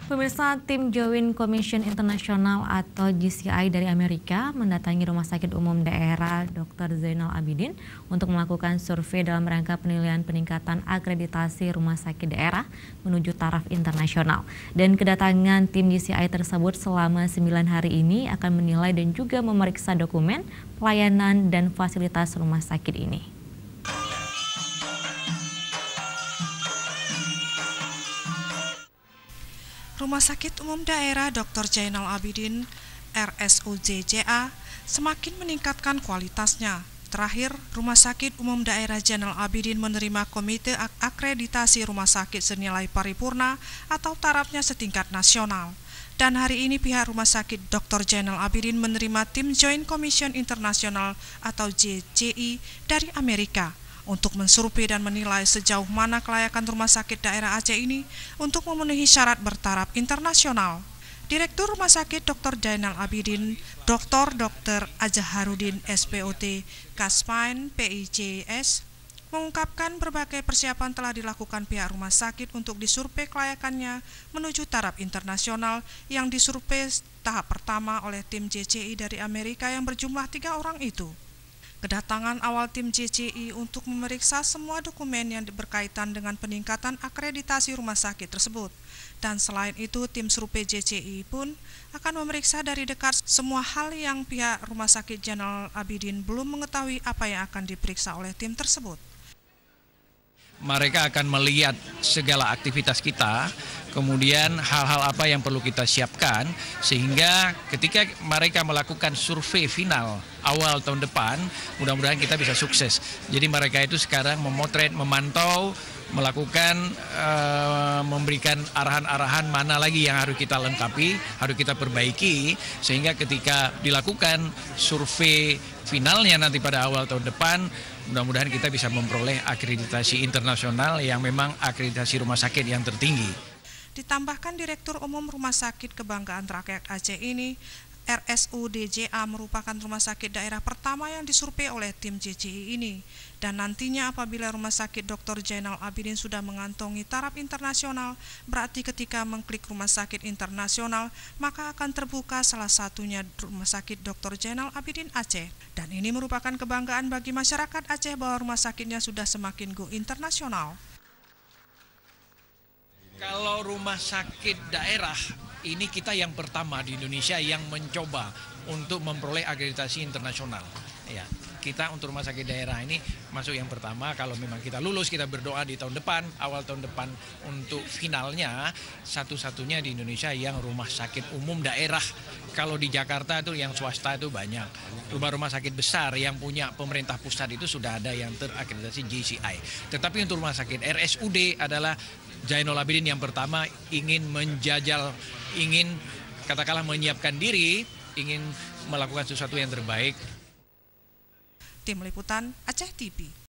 Pemirsa, tim Joint Commission International atau JCI dari Amerika mendatangi Rumah Sakit Umum Daerah Dr. Zainal Abidin untuk melakukan survei dalam rangka penilaian peningkatan akreditasi rumah sakit daerah menuju taraf internasional. Dan kedatangan tim JCI tersebut selama 9 hari ini akan menilai dan juga memeriksa dokumen, pelayanan, dan fasilitas rumah sakit ini. Rumah Sakit Umum Daerah Dr. Zainal Abidin (RSUD-JA) semakin meningkatkan kualitasnya. Terakhir, Rumah Sakit Umum Daerah Zainal Abidin menerima Komite Akreditasi Rumah Sakit senilai paripurna atau tarafnya setingkat nasional. Dan hari ini pihak Rumah Sakit Dr. Zainal Abidin menerima tim Joint Commission International atau JCI dari Amerika untuk mensurvei dan menilai sejauh mana kelayakan Rumah Sakit Daerah Aceh ini untuk memenuhi syarat bertaraf internasional. Direktur Rumah Sakit Dr. Zainal Abidin, Dr. Azharudin SPOT, Kaspain PICS, mengungkapkan berbagai persiapan telah dilakukan pihak rumah sakit untuk disurvei kelayakannya menuju taraf internasional yang disurvei tahap pertama oleh tim JCI dari Amerika yang berjumlah 3 orang itu. Kedatangan awal tim JCI untuk memeriksa semua dokumen yang berkaitan dengan peningkatan akreditasi rumah sakit tersebut. Dan selain itu, tim survei JCI pun akan memeriksa dari dekat semua hal yang pihak Rumah Sakit Zainal Abidin belum mengetahui apa yang akan diperiksa oleh tim tersebut. Mereka akan melihat segala aktivitas kita, kemudian hal-hal apa yang perlu kita siapkan, sehingga ketika mereka melakukan survei final awal tahun depan, mudah-mudahan kita bisa sukses. Jadi mereka itu sekarang memotret, memantau, melakukan, memberikan arahan-arahan mana lagi yang harus kita lengkapi, harus kita perbaiki, sehingga ketika dilakukan survei finalnya nanti pada awal tahun depan, mudah-mudahan kita bisa memperoleh akreditasi internasional yang memang akreditasi rumah sakit yang tertinggi. Ditambahkan Direktur Umum Rumah Sakit Kebanggaan Rakyat Aceh ini, RSUD-JA merupakan rumah sakit daerah pertama yang disurvei oleh tim JCI ini. Dan nantinya apabila Rumah Sakit Dr. Zainal Abidin sudah mengantongi taraf internasional, berarti ketika mengklik Rumah Sakit Internasional, maka akan terbuka salah satunya Rumah Sakit Dr. Zainal Abidin Aceh. Dan ini merupakan kebanggaan bagi masyarakat Aceh bahwa rumah sakitnya sudah semakin go internasional. Kalau rumah sakit daerah, ini kita yang pertama di Indonesia yang mencoba untuk memperoleh akreditasi internasional. Ya, kita untuk rumah sakit daerah ini masuk yang pertama. Kalau memang kita lulus, kita berdoa di tahun depan, awal tahun depan untuk finalnya, satu-satunya di Indonesia yang rumah sakit umum daerah. Kalau di Jakarta itu yang swasta itu banyak. Rumah-rumah sakit besar yang punya pemerintah pusat itu sudah ada yang terakreditasi JCI. Tetapi untuk rumah sakit RSUD adalah Zainal Abidin yang pertama ingin menjajal, ingin katakanlah menyiapkan diri, ingin melakukan sesuatu yang terbaik. Tim Liputan Aceh TV.